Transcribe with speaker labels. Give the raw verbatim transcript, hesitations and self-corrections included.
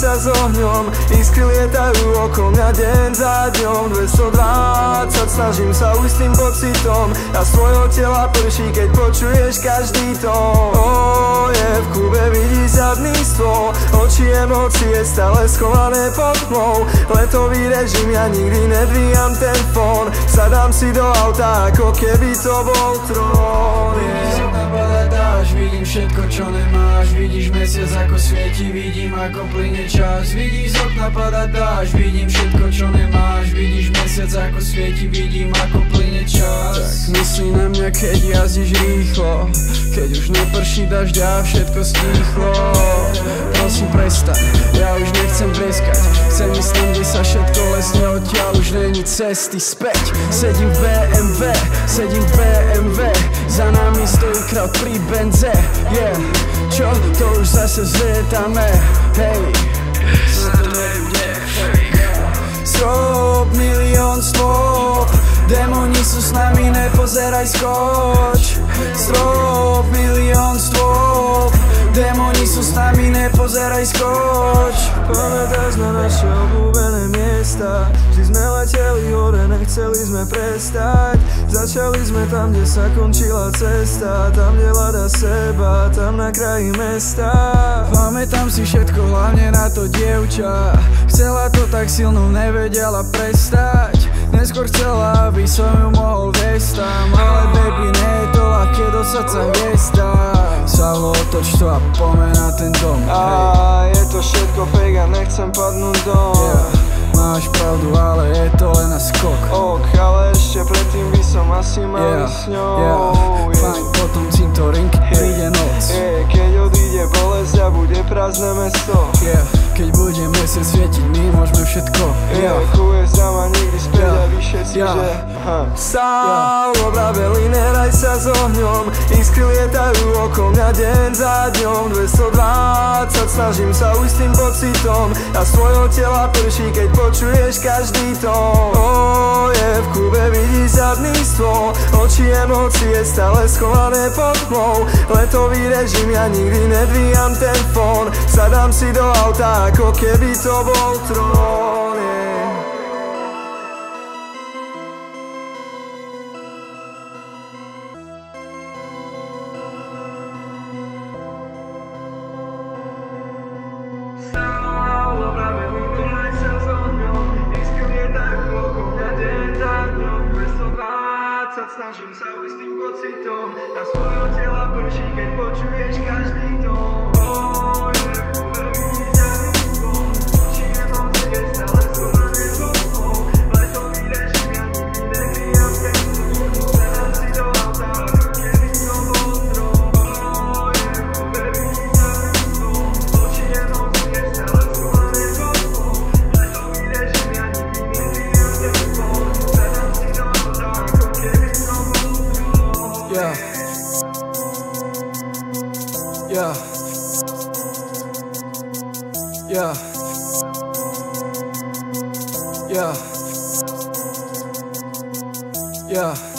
Speaker 1: sa s ohňom, iskry lietajú okolo mňa deň za dňom. Dvestodvadsať, snažím sa ujsť tým pocitom a z tvojho tela prší, keď počuješ každý tón. Oh, je v klube vidíš zadný stôl, oči emócie stále schované pod tmou. Letový režim, ja nikdy nedvíjam ten fón, sadám si do auta, ako keby to bol trón.
Speaker 2: Vidím všetko, čo nemáš, vidíš mesiac ako svieti, vidím ako plyne čas. Vidíš z okna padať dáš, vidím všetko, čo nemáš, vidíš mesiac ako svieti, vidím ako plyne čas. Tak myslí na mňa, keď jazdíš rýchlo, keď už neprší dažďa, všetko stíchlo. Prosím prestaň, ja už nechcem preskať, chcem ísť tam, kde sa všetko lesne, odtiaľ už není cesty späť. Sedím v bé em vé, sedím v bé em vé, za nami stojí crowd pri benze. Yeah, čo? To už zase zlietame. Hej, sa to nebude fake. Strop, milión stôp, démoni sú s nami, nepozeraj, skoč. Strop, milión stôp, démoni sú s nami, nepozeraj, skoč.
Speaker 1: Pamätáš na naše obľúbené miesta, vždy sme leteli hore, nechceli sme prestať. Začali sme tam, kde sa končila cesta, tam, kde hľada seba, tam na kraji mesta.
Speaker 2: Pamätám si všetko, hlavne na to dievča, chcela to tak silno, nevedela prestať. Neskôr chcela, aby som ju mohol viesť tam, ale baby, nie je to ľahké do srdca hviezda. Salo, otoč to a poďme na ten dom.
Speaker 1: A je to všetko fake a nechcem padnúť dom.
Speaker 2: Yeah, máš pravdu, ale je to len na skok.
Speaker 1: Ok, ale ešte predtým by som asi mal
Speaker 2: yeah,
Speaker 1: ísť s ňou.
Speaker 2: Yeah,
Speaker 1: yeah.
Speaker 2: fajn, potom cintorín, príde noc.
Speaker 1: Yeah, keď odíde bolesť a bude prázdne mesto.
Speaker 2: Yeah, keď bude mesiac svietiť, my môžeme všetko.
Speaker 1: Yeah, chuje sa ma nikdy späť a vy všetci,
Speaker 2: yeah.
Speaker 1: že Sál, obraveli, neraj sa s ohňom, iskry lietajú okolo mňa deň za dňom. Dvestodvadsať, snažím sa ujsť tým pocitom a z tvojho tela prší, keď počuješ každý tón. Oh, je v klube vidíš zadný stôl, oči emócie stále schované pod tmou. Letový režim, ja nikdy nedvíjam ten fón, sadám si do auta, ako keby to bol trón. Yeah. Snažím sa ujsť tým pocitom a z tvojho tela prší, keď počuješ každý tón. Oh, je v klube vidíš zadný stôl, oči emócie stále schované pod tmou. Letový režim, ja nikdy nedvíjam ten fón, sadám si do auta, ako keby to bol trón. Oh, je v klube vidíš zadný stôl, oči emócie stále schované pod tmou. Letový režim, ja nikdy nedvíjam ten fón, sadám si do auta, ako keby to bol trón. Yeah. Yeah. Yeah. Yeah. Yeah.